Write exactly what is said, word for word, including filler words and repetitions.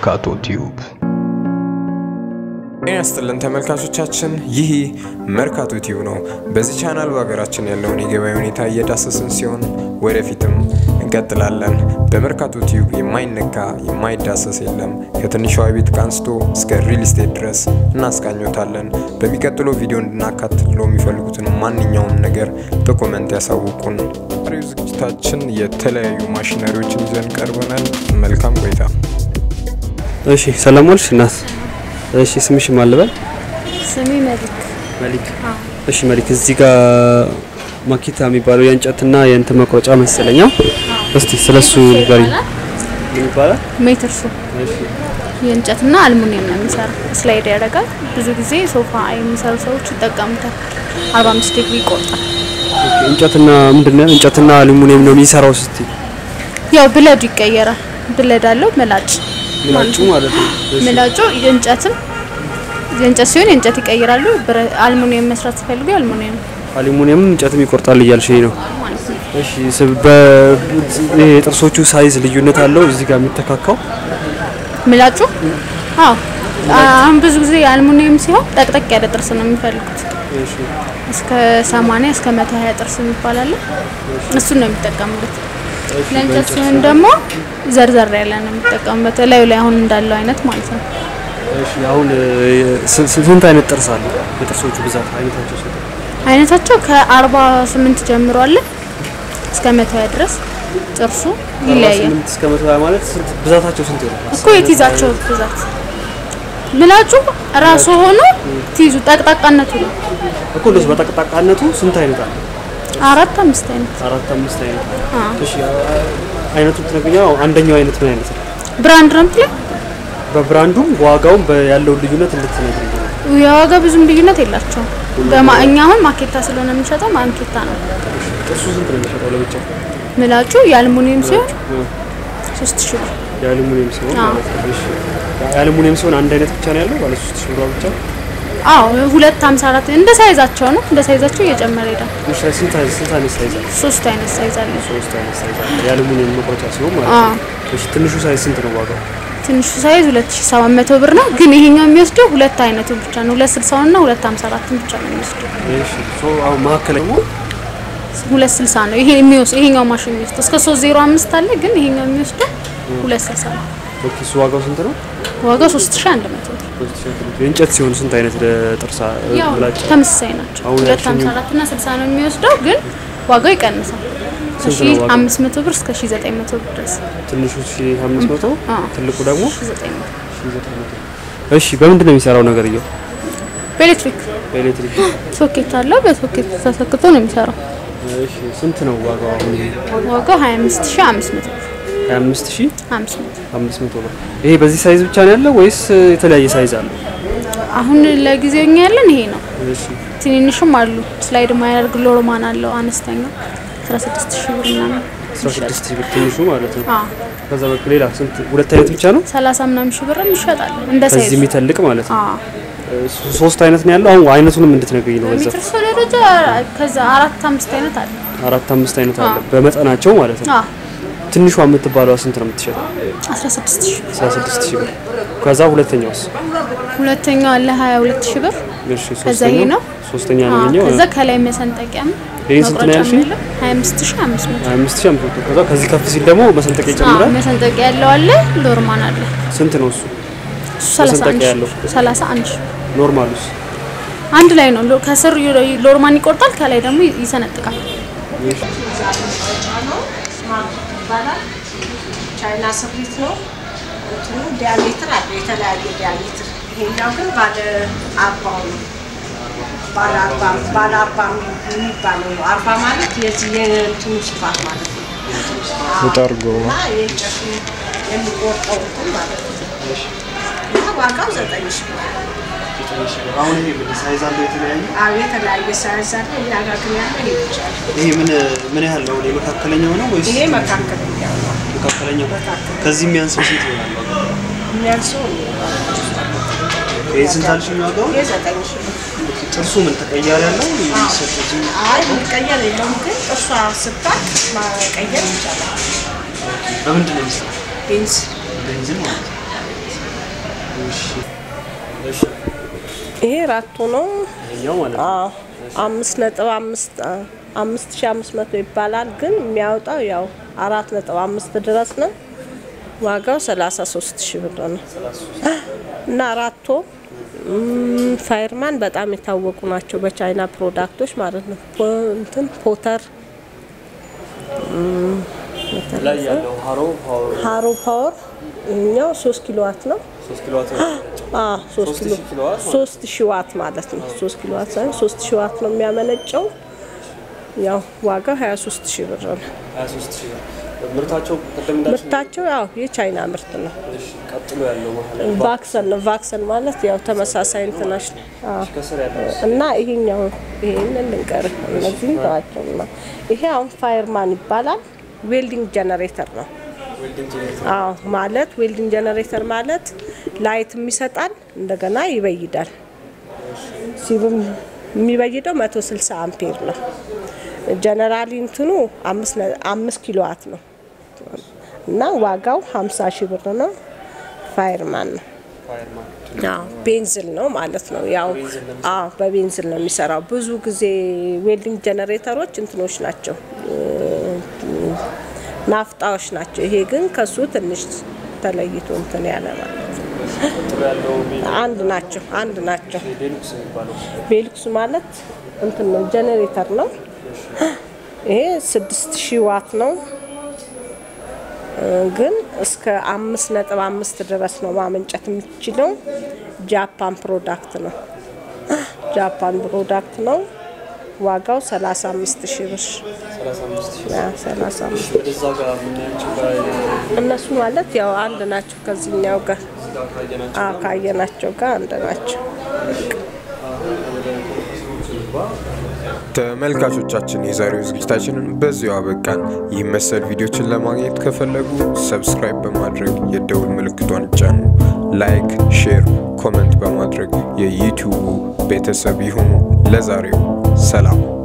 መርካቶ ቲዩብ ያስተለን ተመልካቾቻችን ይህ መርካቶ ቲዩብ ነው። በዚህ ቻናል በሀገራችን ያለውን የገበያ ሁኔታ እየዳሰስን ሲሆን ወደፊትም እንቀጥላለን። በመርካቶ ቲዩብ የማይነካ የማይዳሰስ የለም። ከትንሿ ቤት ካንስቶ እስከ ሪል ስቴት ድረስ እናስቃኞታለን። በሚቀጥለው ቪዲዮ እንድናካትለው የሚፈልጉትን ማንኛውም ነገር በኮሜንት ያሳውቁን። ዛሬው ዝግጅታችን የተለያዩ ማሽነሪዎችን ይዘን ቀርበናል። መልካም ቆይታ። እሺ ሰላም ዋልሽ እናት። እሺ ስምሽ ማን ልበል? ስሜ መሊክ መሊክ። እሺ መሊክ እዚህ ጋር ማኪታ የሚባለው የእንጨትና የእንት መቁረጫ መሰለኛ። እስቲ ስለሱ ንገሪኝ። ምን ይባላል? ሜትርሱ። እሺ የእንጨትና አልሙኒየም ነው የሚሰራው። ስላይድ ያደርጋል። ብዙ ጊዜ ሶፋ የሚሰሩ ሰዎች ይጠቀሙታል። አርባ አምስት ዲግሪ ይቆርጣል። እንጨትና ምንድነው? እንጨትና አልሙኒየም ነው የሚሰራው። እስቲ ያው ብለዱ ይቀየራል። ብለድ አለው መላጭ ምላጩ ማለት ነው። ምላጩ የእንጨትም የእንጨት ሲሆን የእንጨት ይቀየራሉ። አልሙኒየም መስራት ሲፈልጉ አልሙኒየም አልሙኒየም እንጨትም ይቆርጣል እያልሽኝ ነው። እሺ በጥርሶቹ ሳይዝ ልዩነት አለው እዚህ ጋር የሚተካካው ምላጩ? አዎ አሁን ብዙ ጊዜ አልሙኒየም ሲሆን ጠቅጠቅ ያለ ጥርስ ነው የሚፈልጉት። እሺ እስከ ሰማንያ እስከ መቶ ሃያ ጥርስ የሚባላል እሱ ነው የሚጠቀሙት። ለእንጨት ሲሆን ደግሞ ዘርዘር ያለ ነው የሚጠቀሙት ላይ ላይ አሁን እንዳለው አይነት ማለት ነው። እሺ አሁን ስንት አይነት ጥርስ አለ? የጥርሶቹ ብዛት አይነታቸው ስንት? አይነታቸው ከአርባ ስምንት ጀምሮ አለ እስከ መቶ ሃያ ድረስ ጥርሱ ይለያያል። እስከ መቶ ሃያ ማለት ስንት ብዛታቸው ስንት ነው? እኮ የትይዛቸው ብዛት ምላጩ ራሱ ሆኖ ትይዙ ጠቅጣቃነቱ ነው እኮ እንደዚህ በጠቅጣቃነቱ ስንት አይነት አለ? አራት አምስት አይነት አራት አምስት አይነት። እሺ አይነቱ ትነግኛው አንደኛው አይነት ምን አይነት ነው? ብራንድ ነው እንዴ? በብራንዱም ዋጋውም ያለው ልዩነት እንድትነግሪኝ ነው። የዋጋ ብዙም ልዩነት የላቸውም። በማኛውን ማኬታ ስለሆነ የሚሸጠው ማኬታ ነው። እሱ ስንት ነው የሚሸጠው ለብቻው? ምላጩ የአልሙኒየም ሲሆን ሶስት ሺህ ብር። የአልሙኒየም ሲሆን ማለት ነው። እሺ የአልሙኒየም ሲሆን አንድ አይነት ብቻ ነው ያለው ባለ ሶስት ሺህ ብር ብቻ? አዎ ሁለት ሃምሳ አራት እንደ ሳይዛቸው ነው። እንደ ሳይዛቸው እየጨመረ ይላል። እሺ ስንት አይነት ስንት አይነት ሳይዝ አለ? ሶስት አይነት ሳይዝ አለ። ሶስት አይነት ሳይዝ አለ የአልሙኒየም መቁረጫ ሲሆን ማለት ነው። እሺ ትንሹ ሳይዝ ስንት ነው ዋጋው? ትንሹ ሳይዝ ሁለት ሺህ ሰባት መቶ ብር ነው። ግን ይሄኛው የሚወስደው ሁለት አይነቱ ብቻ ነው። ሁለት ስልሳ እና ሁለት ሃምሳ አራት ብቻ ነው የሚወስደው። እሺ ሶ አሁን ማከለኛው ሁለት ስልሳ ነው። ይሄ የሚወስደው ይሄኛው ማሽን የሚወስደው እስከ ሶስት ዜሮ አምስት አለ። ግን ይሄኛው የሚወስደው ሁለት ስልሳ ነው። ኦኬ ሶ ዋጋው ስንት ነው? ዋጋው ሶስት ሺህ አንድ መቶ ብር። የእንጨት ሲሆን ስንት አይነት ጥርሳ ብላጭ? ተመሳሳይ ናቸው። ሁለት ሃምሳ አራት እና ስልሳ ነው የሚወስደው ግን ዋጋው ይቀንሳል። ሺህ አምስት መቶ ብር እስከ ሺህ ዘጠኝ መቶ ብር ድረስ። ትንሹ ሺህ አምስት መቶ ትልቁ ደግሞ ሺህ ዘጠኝ መቶ። እሺ በምንድን ነው የሚሰራው ነገርየው? በኤሌክትሪክ በኤሌክትሪክ ሶኬት አለው። በሶኬት ተሰክቶ ነው የሚሰራው። እሺ ስንት ነው ዋጋው አሁን? ዋጋው ሃያ አምስት ሺህ አምስት መቶ ብር። ሃያ አምስት ሺህ አምስት መቶ ብር። ይሄ በዚህ ሳይዝ ብቻ ነው ያለው ወይስ የተለያየ ሳይዝ አለው? አሁን ለጊዜው እኛ ያለን ይሄ ነው። እሺ ትንንሽም አሉ። ስላይድ ማያደርግ ሎርማን አለው አነስተኛ አስራ ስድስት ሺህ ብር ምናምን። አስራ ስድስት ሺህ ብር ትንሹ ማለት ነው። አዎ ከዛ በቃ ሌላ ስንት ሁለት አይነት ብቻ ነው? ሰላሳ ምናምን ሺህ ብር ይሸጣል እንደ ሳይዝ። ከዚህ የሚተልቅ ማለት ነው። አዎ ሶስት አይነት ነው ያለው። አሁን አይነቱንም እንድትነግሪኝ ነው። በዛ ሜትር ደረጃ ከዛ አራት አምስት አይነት አለ። አራት አምስት አይነት አለ በመጠናቸው ማለት ነው። አዎ ትንሿ የምትባለው ስንት ነው የምትሸጠው? አስራ ስድስት ሺህ አስራ ስድስት ሺህ ብር። ከዛ ሁለተኛውስ? ሁለተኛው አለ ሃያ ሁለት ሺህ ብር። እሺ ከዛ ይሄ ነው ሶስተኛ ነው የሚኛው። ከዛ ከላይ መሰንጠቂያ ነው። ይሄ ስንት ነው ያልሽኝ? ሃያ አምስት ሺህ አምስት መቶ ሃያ አምስት ሺህ አምስት መቶ። ከዛ ከዚህ ከፍ ሲል ደግሞ መሰንጠቂያ ይጨምራል። አዎ መሰንጠቂያ ያለው አለ። ሎርማን አለ። ስንት ነው እሱ? መሰንጠቂያ ያለው ሰላሳ አንድ ሺህ። ኖርማሉስ? አንድ ላይ ነው። ከስር ሎርማን ይቆርጣል፣ ከላይ ደግሞ ይሰነጥቃል። ቻይና ስሪት ነው። እንትኑ ዲያሜትር አለ የተለያየ ዲያሜትር። ይሄኛው ግን ባለ አርባው ነው። ባለ አርባ ባለ አርባ የሚባለው ነው። አርባ ማለት የዚህ የእንትኑ ስፋት ማለት ነው። ተጣርጎ እና የእንጨቱ የሚቆርጠው እንትን ማለት ነው። እና ዋጋው ዘጠኝ ሺህ ብር። አሁን ይሄ ምን ሳይዝ አለው? የተለያየ አዎ የተለያየ ሳይዝ አለ። እኛ ጋር ግን ያለው ይሄ ብቻ ነው። ይሄ ምን ምን ያህል ነው? መካከለኛው ነው ወይስ? ይሄ መካከለኛው ነው። መካከለኛው ከዚህ የሚያንሰው ስንት ይሆናል? የሚያንሰው ይሄ ስንት አልሽኝ ዋጋው? ይሄ ዘጠኝ ሺህ ብር። ጥርሱ ምን ተቀያሪ ያለው? አይ መቀየር የለውም ግን ጥርሷ ስታክ መቀየር ይቻላል። በምንድን ነው የሚሰራው? ቤንዚን ቤንዚን ማለት ነው። እሺ እሺ ይሄ ራቶ ነው ይሄኛው ማለት ነው አዎ አምስት ነጥብ አምስት አምስት ሺህ አምስት መቶ ይባላል ግን የሚያወጣው ያው አራት ነጥብ አምስት ድረስ ነው ዋጋው ሰላሳ ሶስት ሺህ ብር ነው እና ራቶ ፋየርማን በጣም የታወቁ ናቸው በቻይና ፕሮዳክቶች ማለት ነው እንትን ፖተር ላይ ያለው ሃሮ ፓወር ሃሮ ፓወር እኛው ሶስት ኪሎ ዋት ነው ሶስት ኪሎ ዋት አ ሶስት ኪሎ ሶስት ሺህ ዋት ማለት ነው ሶስት ኪሎ ዋት ሳይሆን ሶስት ሺህ ዋት ነው የሚያመነጨው ያው ዋጋው ሃያ ሶስት ሺህ ብር ነው ሃያ ሶስት ሺህ ምርታቸው ቀደም እንዳልሽ ምርታቸው ያው የቻይና ምርት ነው እሺ ቀጥሎ ያለው ማለት ቫክሰን ነው ቫክሰን ማለት ያው ተመሳሳይ እንትናሽ አዎ ከስር ያለው እና ይሄኛው ይሄንን ልንቀር እነዚህ ታዋቂውና ይሄ አሁን ፋየርማን ይባላል ዌልዲንግ ጀነሬተር ነው ዌልዲንግ ጀነሬተር አዎ ማለት ዌልዲንግ ጀነሬተር ማለት ላይት የሚሰጣል እንደገና ይበይዳል ሲብም የሚበይደው መቶ ስልሳ አምፔር ነው ጀነራሊ እንትኑ አምስት ኪሎ ዋት ነው እና ዋጋው ሃምሳ ሺህ ብር ነው ፋየርማን ነው ፋየርማን አዎ ቤንዚን ነው ማለት ነው ያው አዎ በቤንዚን ነው የሚሰራው ብዙ ጊዜ ዌልዲንግ ጀነሬተሮች እንትኖች ናቸው ናፍጣዎች ናቸው ይሄ ግን ከሱ ትንሽ ተለይቶ እንትን ያለ ማለት አንድ ናቸው አንድ ናቸው ዴሉክስ የሚባለው ዴሉክስ ማለት እንትን ነው ጀነሬተር ነው ይሄ ስድስት ሺህ ዋት ነው ግን እስከ አምስት ነጥብ አምስት ድረስ ነው ማመንጨት የሚችለው ጃፓን ፕሮዳክት ነው ጃፓን ፕሮዳክት ነው ዋጋው ሰላሳ አምስት ሺህ ብር ሰላሳ አምስት ሺህ ያ ሰላሳ አምስት ወደዛ ጋር ምናያቸው ጋር እነሱ ማለት ያው አንድ ናቸው ከዚህኛው ጋር ካየናቸው አ ካየናቸው ጋር አንድ ናቸው ተመልካቾቻችን የዛሬው ዝግጅታችንን በዚሁ አበቃን ይህ መሰል ቪዲዮችን ለማግኘት ከፈለጉ ሰብስክራይብ በማድረግ የደውል ምልክቷን ይጫኑ ላይክ ሼር ኮሜንት በማድረግ የዩቲዩብ ቤተሰብ ይሁኑ ለዛሬው ሰላም